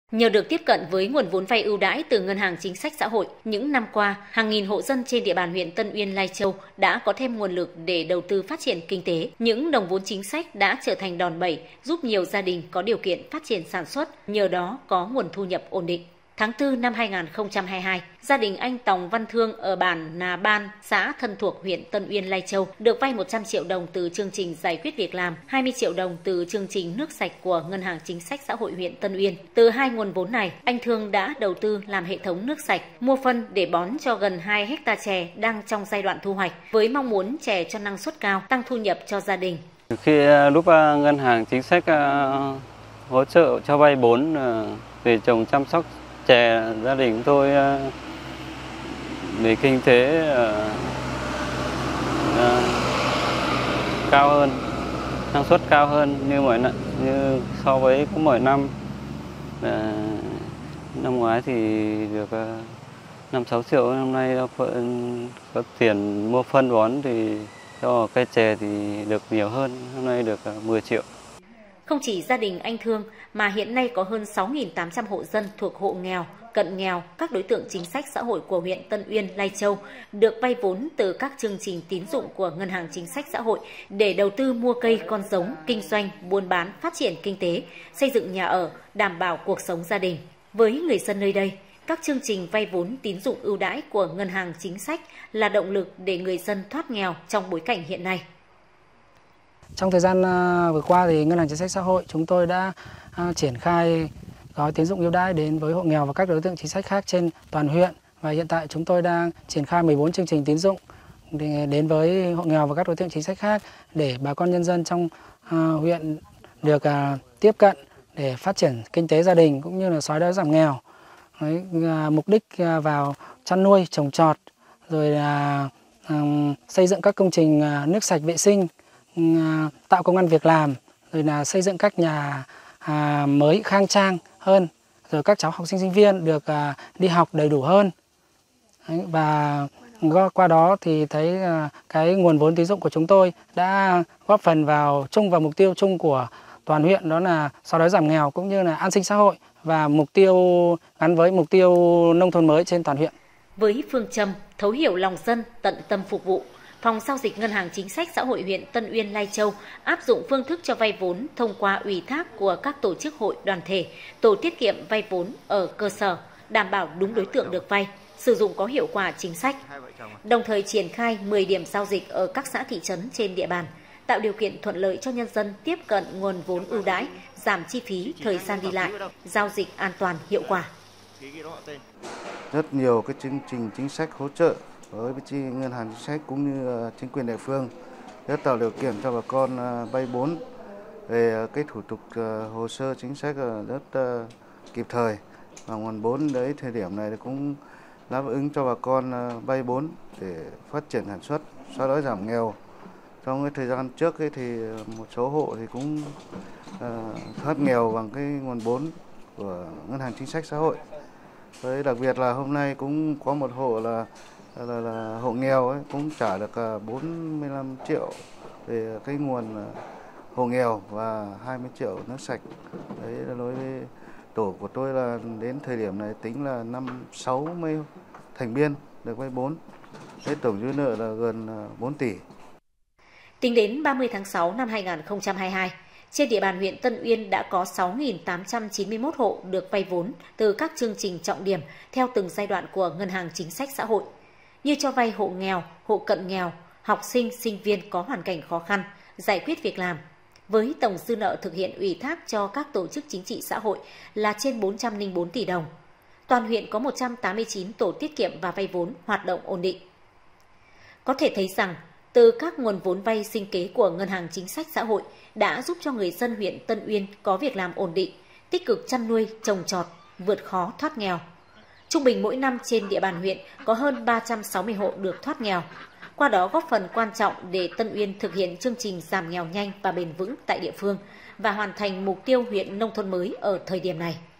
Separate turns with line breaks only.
Nhờ được tiếp cận với nguồn vốn vay ưu đãi từ Ngân hàng Chính sách Xã hội, những năm qua, hàng nghìn hộ dân trên địa bàn huyện Tân Uyên, Lai Châu đã có thêm nguồn lực để đầu tư phát triển kinh tế. Những đồng vốn chính sách đã trở thành đòn bẩy giúp nhiều gia đình có điều kiện phát triển sản xuất, nhờ đó có nguồn thu nhập ổn định. Tháng 4 năm 2022, gia đình anh Tòng Văn Thương ở bản Nà Ban, xã thân thuộc huyện Tân Uyên, Lai Châu được vay 100 triệu đồng từ chương trình giải quyết việc làm, 20 triệu đồng từ chương trình nước sạch của Ngân hàng Chính sách Xã hội huyện Tân Uyên. Từ hai nguồn vốn này, anh Thương đã đầu tư làm hệ thống nước sạch, mua phân để bón cho gần 2 hectare chè đang trong giai đoạn thu hoạch, với mong muốn chè cho năng suất cao, tăng thu nhập cho gia đình.
Khi lúc Ngân hàng Chính sách hỗ trợ cho vay vốn về trồng chăm sóc chè, gia đình tôi về kinh tế cao hơn, năng suất cao hơn như so với mỗi năm. Năm ngoái thì được 5-6 triệu, năm nay có tiền mua phân bón thì cho cây chè thì được nhiều hơn, năm nay được 10 triệu.
Không chỉ gia đình anh Thương mà hiện nay có hơn 6.800 hộ dân thuộc hộ nghèo, cận nghèo, các đối tượng chính sách xã hội của huyện Tân Uyên, Lai Châu được vay vốn từ các chương trình tín dụng của Ngân hàng Chính sách Xã hội để đầu tư mua cây, con giống, kinh doanh, buôn bán, phát triển kinh tế, xây dựng nhà ở, đảm bảo cuộc sống gia đình. Với người dân nơi đây, các chương trình vay vốn tín dụng ưu đãi của Ngân hàng Chính sách là động lực để người dân thoát nghèo trong bối cảnh hiện nay.
Trong thời gian vừa qua thì Ngân hàng Chính sách Xã hội chúng tôi đã triển khai gói tín dụng ưu đãi đến với hộ nghèo và các đối tượng chính sách khác trên toàn huyện, và hiện tại chúng tôi đang triển khai 14 chương trình tín dụng đến với hộ nghèo và các đối tượng chính sách khác để bà con nhân dân trong huyện được tiếp cận để phát triển kinh tế gia đình cũng như là xóa đói giảm nghèo. Mục đích vào chăn nuôi, trồng trọt, rồi là xây dựng các công trình nước sạch vệ sinh, tạo công ăn việc làm, rồi là xây dựng các nhà mới khang trang hơn, rồi các cháu học sinh sinh viên được đi học đầy đủ hơn. Và qua đó thì thấy cái nguồn vốn tín dụng của chúng tôi đã góp phần vào mục tiêu chung của toàn huyện, đó là xóa đói giảm nghèo cũng như là an sinh xã hội, và mục tiêu gắn với mục tiêu nông thôn mới trên toàn huyện.
Với phương châm thấu hiểu lòng dân, tận tâm phục vụ, Phòng giao dịch Ngân hàng Chính sách Xã hội huyện Tân Uyên, Lai Châu áp dụng phương thức cho vay vốn thông qua ủy thác của các tổ chức hội đoàn thể, tổ tiết kiệm vay vốn ở cơ sở, đảm bảo đúng đối tượng được vay, sử dụng có hiệu quả chính sách. Đồng thời triển khai 10 điểm giao dịch ở các xã thị trấn trên địa bàn, tạo điều kiện thuận lợi cho nhân dân tiếp cận nguồn vốn ưu đãi, giảm chi phí, thời gian đi lại, giao dịch an toàn, hiệu quả.
Rất nhiều cái chương trình chính sách hỗ trợ với Ngân hàng Chính sách cũng như chính quyền địa phương đã tạo điều kiện cho bà con vay vốn, về cái thủ tục hồ sơ chính sách rất kịp thời, và nguồn vốn đấy thời điểm này cũng đáp ứng cho bà con vay vốn để phát triển sản xuất, xóa đói giảm nghèo. Trong cái thời gian trước ấy thì một số hộ thì cũng thoát nghèo bằng cái nguồn vốn của Ngân hàng Chính sách Xã hội. Với đặc biệt là hôm nay cũng có một hộ là hộ nghèo ấy, cũng trả được 45 triệu về cái nguồn hộ nghèo và 20 triệu nước sạch. Đấy là đối với tổ của tôi là đến thời điểm này tính là 60 thành viên được vay vốn. Thế tổng dư nợ là gần 4 tỷ.
Tính đến 30 tháng 6 năm 2022, trên địa bàn huyện Tân Uyên đã có 6.891 hộ được vay vốn từ các chương trình trọng điểm theo từng giai đoạn của Ngân hàng Chính sách Xã hội, như cho vay hộ nghèo, hộ cận nghèo, học sinh, sinh viên có hoàn cảnh khó khăn, giải quyết việc làm. Với tổng dư nợ thực hiện ủy thác cho các tổ chức chính trị xã hội là trên 404 tỷ đồng. Toàn huyện có 189 tổ tiết kiệm và vay vốn hoạt động ổn định. Có thể thấy rằng, từ các nguồn vốn vay sinh kế của Ngân hàng Chính sách Xã hội đã giúp cho người dân huyện Tân Uyên có việc làm ổn định, tích cực chăn nuôi, trồng trọt, vượt khó thoát nghèo. Trung bình mỗi năm trên địa bàn huyện có hơn 360 hộ được thoát nghèo. Qua đó góp phần quan trọng để Tân Uyên thực hiện chương trình giảm nghèo nhanh và bền vững tại địa phương và hoàn thành mục tiêu huyện nông thôn mới ở thời điểm này.